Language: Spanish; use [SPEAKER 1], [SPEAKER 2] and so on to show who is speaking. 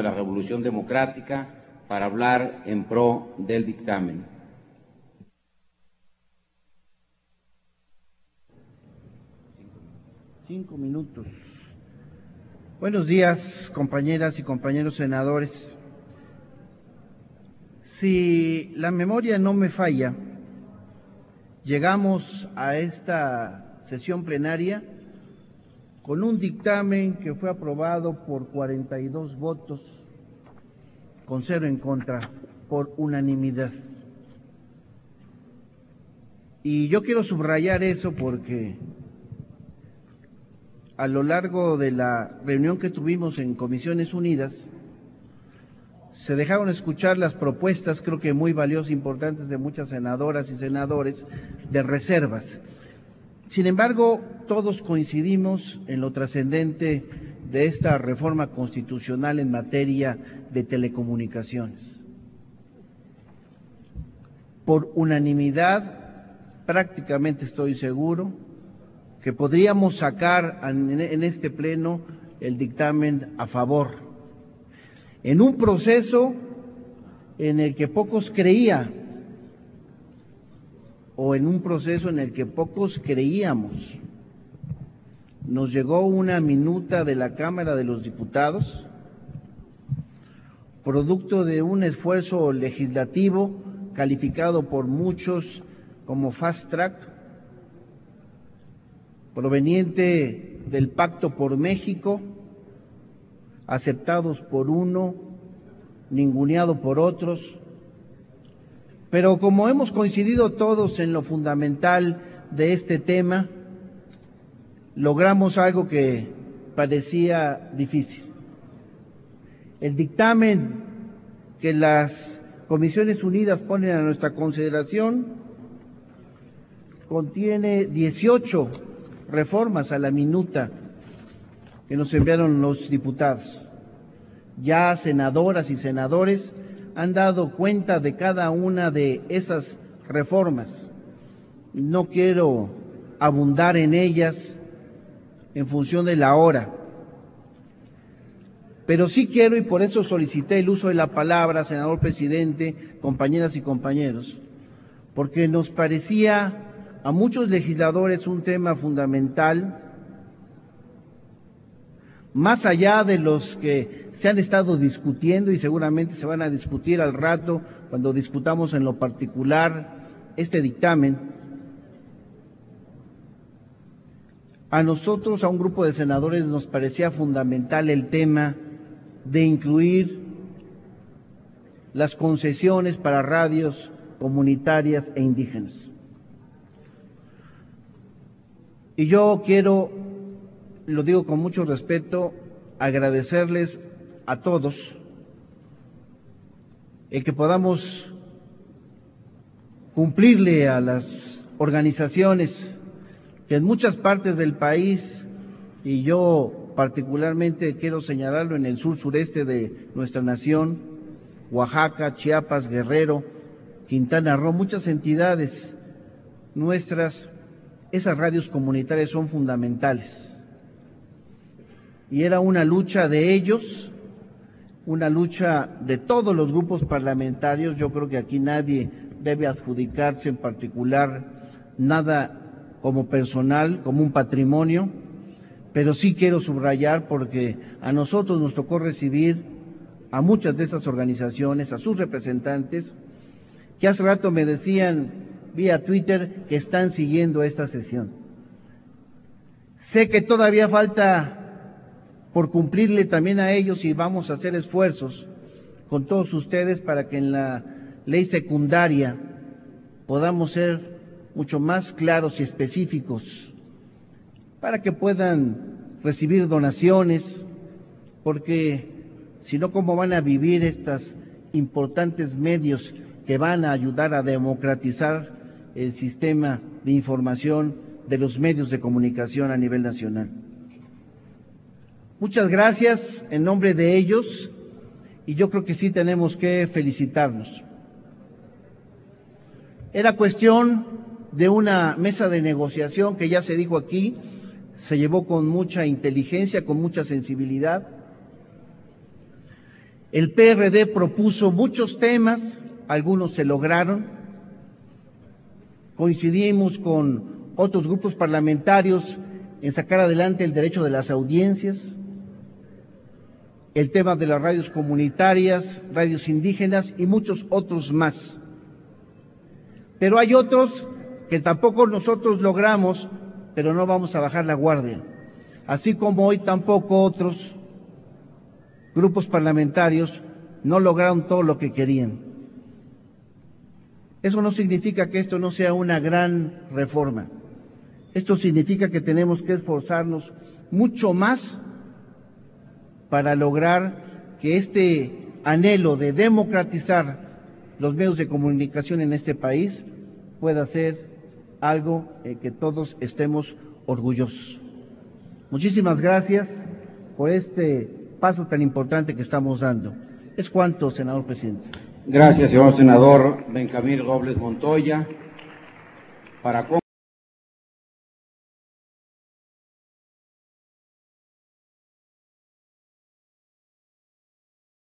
[SPEAKER 1] de la Revolución Democrática para hablar en pro del dictamen.
[SPEAKER 2] Cinco minutos. Buenos días, compañeras y compañeros senadores. Si la memoria no me falla, llegamos a esta sesión plenaria con un dictamen que fue aprobado por 42 votos, con 0 en contra, por unanimidad. Y yo quiero subrayar eso porque a lo largo de la reunión que tuvimos en Comisiones Unidas, se dejaron escuchar las propuestas, creo que muy valiosas, importantes, de muchas senadoras y senadores, de reservas. Sin embargo, todos coincidimos en lo trascendente de esta reforma constitucional en materia de telecomunicaciones. Por unanimidad, prácticamente estoy seguro que podríamos sacar en este pleno el dictamen a favor, en un proceso en el que pocos creían, o en un proceso en el que pocos creíamos. Nos llegó una minuta de la Cámara de los Diputados, producto de un esfuerzo legislativo calificado por muchos como fast track, proveniente del Pacto por México, aceptados por uno, ninguneado por otros, pero como hemos coincidido todos en lo fundamental de este tema, logramos algo que parecía difícil. El dictamen que las Comisiones Unidas ponen a nuestra consideración contiene 18 reformas a la minuta que nos enviaron los diputados. Ya senadoras y senadores han dado cuenta de cada una de esas reformas. No quiero abundar en ellas en función de la hora, pero sí quiero, y por eso solicité el uso de la palabra, senador presidente, compañeras y compañeros, porque nos parecía a muchos legisladores un tema fundamental, más allá de los que se han estado discutiendo y seguramente se van a discutir al rato cuando discutamos en lo particular este dictamen. A nosotros, a un grupo de senadores, nos parecía fundamental el tema de incluir las concesiones para radios comunitarias e indígenas. Y yo quiero, lo digo con mucho respeto, agradecerles a todos el que podamos cumplirle a las organizaciones que en muchas partes del país, y yo particularmente quiero señalarlo en el sur-sureste de nuestra nación, Oaxaca, Chiapas, Guerrero, Quintana Roo, muchas entidades nuestras, esas radios comunitarias son fundamentales. Y era una lucha de ellos, una lucha de todos los grupos parlamentarios. Yo creo que aquí nadie debe adjudicarse en particular nada como personal, como un patrimonio, pero sí quiero subrayar porque a nosotros nos tocó recibir a muchas de esas organizaciones, a sus representantes, que hace rato me decían vía Twitter que están siguiendo esta sesión. Sé que todavía falta por cumplirle también a ellos y vamos a hacer esfuerzos con todos ustedes para que en la ley secundaria podamos ser mucho más claros y específicos para que puedan recibir donaciones, porque si no, ¿cómo van a vivir estos importantes medios que van a ayudar a democratizar el sistema de información de los medios de comunicación a nivel nacional? Muchas gracias en nombre de ellos, y yo creo que sí tenemos que felicitarnos. Era cuestión de una mesa de negociación que ya se dijo aquí, se llevó con mucha inteligencia, con mucha sensibilidad, El PRD propuso muchos temas, algunos se lograron. Coincidimos con otros grupos parlamentarios en sacar adelante el derecho de las audiencias, el tema de las radios comunitarias, radios indígenas y muchos otros más. Pero hay otros que tampoco nosotros logramos, pero no vamos a bajar la guardia. Así como hoy tampoco otros grupos parlamentarios no lograron todo lo que querían. Eso no significa que esto no sea una gran reforma. Esto significa que tenemos que esforzarnos mucho más para lograr que este anhelo de democratizar los medios de comunicación en este país pueda ser algo que todos estemos orgullosos. Muchísimas gracias por este paso tan importante que estamos dando. Es cuanto, senador presidente.
[SPEAKER 1] Gracias, señor senador Benjamín Robles Montoya. Para